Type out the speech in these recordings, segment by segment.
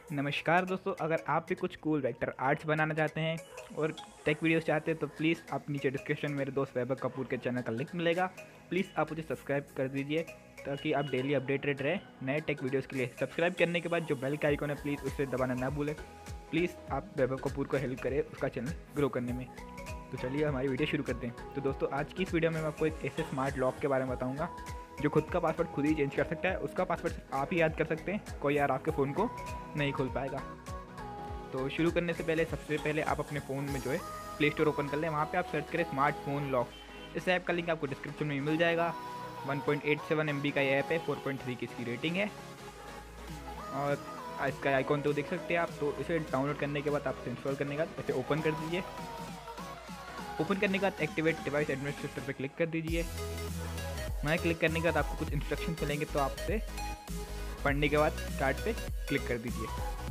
नमस्कार दोस्तों, अगर आप भी कुछ कूल वेक्टर आर्ट्स बनाना चाहते हैं और टेक वीडियोस चाहते हैं तो प्लीज़ आप नीचे डिस्क्रिप्शन में मेरे दोस्त वैभव कपूर के चैनल का लिंक मिलेगा। प्लीज़ आप मुझे सब्सक्राइब कर दीजिए ताकि आप डेली अपडेटेड रहें नए टेक वीडियोस के लिए। सब्सक्राइब करने के बाद जो बेल का आइकन है प्लीज़ उसे दबाना ना भूलें। प्लीज़ आप वैभव कपूर को हेल्प करें उसका चैनल ग्रो करने में। तो चलिए हमारी वीडियो शुरू करते हैं। तो दोस्तों, आज की इस वीडियो में मैं आपको एक ऐसे स्मार्ट लॉक के बारे में बताऊँगा जो खुद का पासवर्ड खुद ही चेंज कर सकता है। उसका पासवर्ड सिर्फ आप ही याद कर सकते हैं, कोई यार आपके फ़ोन को नहीं खोल पाएगा। तो शुरू करने से पहले सबसे पहले आप अपने फ़ोन में जो है प्ले स्टोर ओपन कर लें। वहाँ पे आप सर्च करें स्मार्टफोन लॉक। इस ऐप का लिंक आपको डिस्क्रिप्शन में मिल जाएगा। 1.87 MB का ये ऐप है, 4.3 की इसकी रेटिंग है और इसका आइकॉन तो देख सकते हैं आप। तो इसे डाउनलोड करने के बाद आप इंस्टॉल करने के बाद इसे ओपन कर दीजिए। ओपन करने के बाद एक्टिवेट डिवाइस एडमिनिस्ट्रेटर पर क्लिक कर दीजिए। वहाँ क्लिक करने के बाद आपको कुछ इंस्ट्रक्शन मिलेंगे, तो आप उसे पढ़ने के बाद स्टार्ट पे क्लिक कर दीजिए।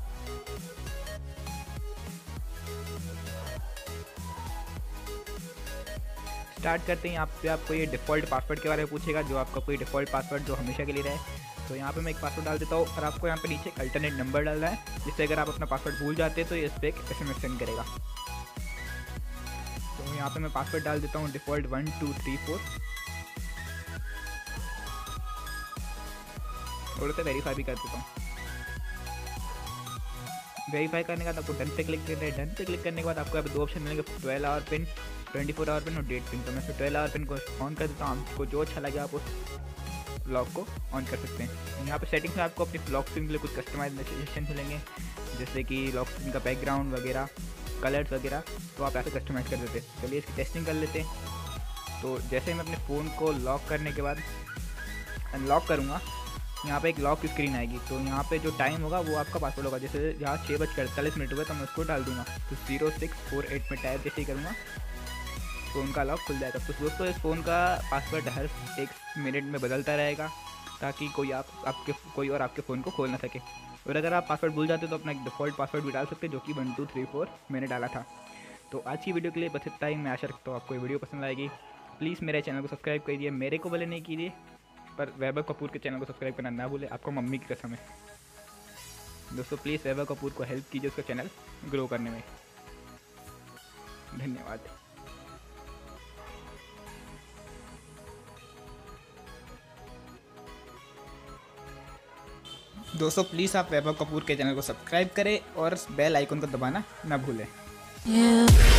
स्टार्ट करते हैं। यहाँ पे आपको ये डिफ़ॉल्ट पासवर्ड के बारे में पूछेगा, जो आपका कोई डिफ़ॉल्ट पासवर्ड जो हमेशा के लिए रहे। तो यहाँ पे मैं एक पासवर्ड डाल देता हूँ और आपको यहाँ पे नीचे एक अल्टरनेट नंबर डालना है, जिससे अगर आप अपना पासवर्ड भूल जाते हैं तो ये इस पर एक SMS सेंड करेगा। तो यहाँ पे मैं पासवर्ड डाल देता हूँ डिफ़ॉल्ट 1234 और उसे वेरीफाई भी कर देता हूँ। वेरीफाई करने के बाद आपको डन पे क्लिक करना है। डन पे क्लिक करने के बाद आपको यहाँ पे दो ऑप्शन मिलेंगे, 12 आवर पिन, 24 आवर पिन और डेट पिन। तो मैं 12 आवर पिन को ऑन कर देता हूँ। आपको जो अच्छा लगे आप उस लॉक को ऑन कर सकते हैं। यहाँ पे सेटिंग्स में आपको अपनी लॉक स्क्रीन के लिए कुछ कस्टमाइजेशन मिलेंगे, जैसे कि लॉक स्क्रीन का बैकग्राउंड वगैरह, कलर्स वगैरह, तो आप ऐसे कस्टमाइज़ कर देते हैं। चलिए इसकी टेस्टिंग कर लेते हैं। तो जैसे मैं अपने फ़ोन को लॉक करने के बाद अनलॉक करूँगा, यहाँ पे एक लॉक की स्क्रीन आएगी। तो यहाँ पे जो टाइम होगा वो आपका पासवर्ड होगा। जैसे यहाँ 6:48 हुए तो मैं उसको डाल दूँगा। तो 0648 में टाइप जैसे ही करूँगा फ़ोन का लॉक खुल जाएगा। तो दोस्तों, इस फ़ोन का पासवर्ड हर 1 मिनट में बदलता रहेगा ताकि कोई आपके फ़ोन को खोल ना सके। और अगर आप पासवर्ड भूल जाते तो अपना एक डिफ़ॉल्ट पासवर्ड भी डाल सकते, जो कि 1234 मैंने डाला था। तो आज की वीडियो के लिए बस इतना ही। मैं आशा रखता हूँ आपको ये वीडियो पसंद आएगी। प्लीज़ मेरे चैनल को सब्सक्राइब करिए, मेरे को भले नहीं कीजिए पर वैभव कपूर के चैनल को सब्सक्राइब करना ना भूले, आपको मम्मी की कसम है। दोस्तों, प्लीज़ वैभव कपूर को हेल्प कीजिए उसका चैनल ग्रो करने में। धन्यवाद। दोस्तों, प्लीज़ आप वैभव कपूर के चैनल को सब्सक्राइब करें और बेल आइकन को दबाना ना भूलें।